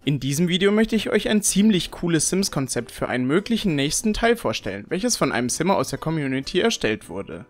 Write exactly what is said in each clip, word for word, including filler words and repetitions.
In diesem Video möchte ich euch ein ziemlich cooles Sims-Konzept für einen möglichen nächsten Teil vorstellen, welches von einem Simmer aus der Community erstellt wurde.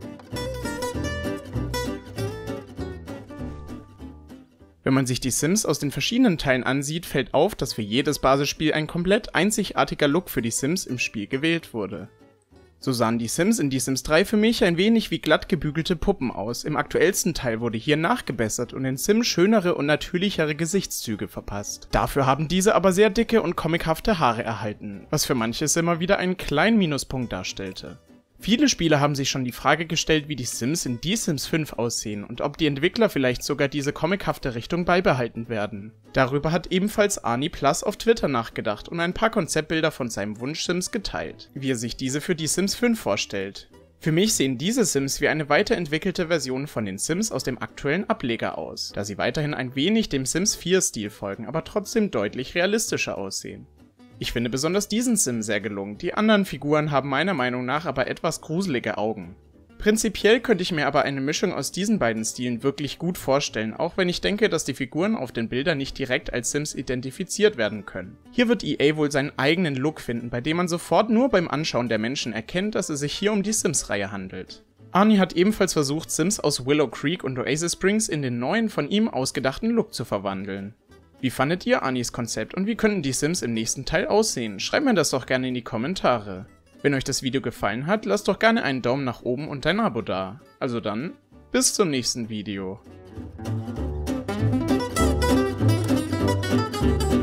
Wenn man sich die Sims aus den verschiedenen Teilen ansieht, fällt auf, dass für jedes Basisspiel ein komplett einzigartiger Look für die Sims im Spiel gewählt wurde. So sahen die Sims in Die Sims drei für mich ein wenig wie glatt gebügelte Puppen aus. Im aktuellsten Teil wurde hier nachgebessert und den Sims schönere und natürlichere Gesichtszüge verpasst. Dafür haben diese aber sehr dicke und comichafte Haare erhalten, was für manche Simmer wieder einen kleinen Minuspunkt darstellte. Viele Spieler haben sich schon die Frage gestellt, wie die Sims in Die Sims fünf aussehen und ob die Entwickler vielleicht sogar diese comichafte Richtung beibehalten werden. Darüber hat ebenfalls Arnie Plus auf Twitter nachgedacht und ein paar Konzeptbilder von seinem Wunsch-Sims geteilt, wie er sich diese für Die Sims fünf vorstellt. Für mich sehen diese Sims wie eine weiterentwickelte Version von den Sims aus dem aktuellen Ableger aus, da sie weiterhin ein wenig dem Sims vier Stil folgen, aber trotzdem deutlich realistischer aussehen. Ich finde besonders diesen Sim sehr gelungen, die anderen Figuren haben meiner Meinung nach aber etwas gruselige Augen. Prinzipiell könnte ich mir aber eine Mischung aus diesen beiden Stilen wirklich gut vorstellen, auch wenn ich denke, dass die Figuren auf den Bildern nicht direkt als Sims identifiziert werden können. Hier wird E A wohl seinen eigenen Look finden, bei dem man sofort nur beim Anschauen der Menschen erkennt, dass es sich hier um die Sims-Reihe handelt. Arnie hat ebenfalls versucht, Sims aus Willow Creek und Oasis Springs in den neuen von ihm ausgedachten Look zu verwandeln. Wie fandet ihr Arnies Konzept und wie könnten die Sims im nächsten Teil aussehen? Schreibt mir das doch gerne in die Kommentare. Wenn euch das Video gefallen hat, lasst doch gerne einen Daumen nach oben und ein Abo da. Also dann, bis zum nächsten Video.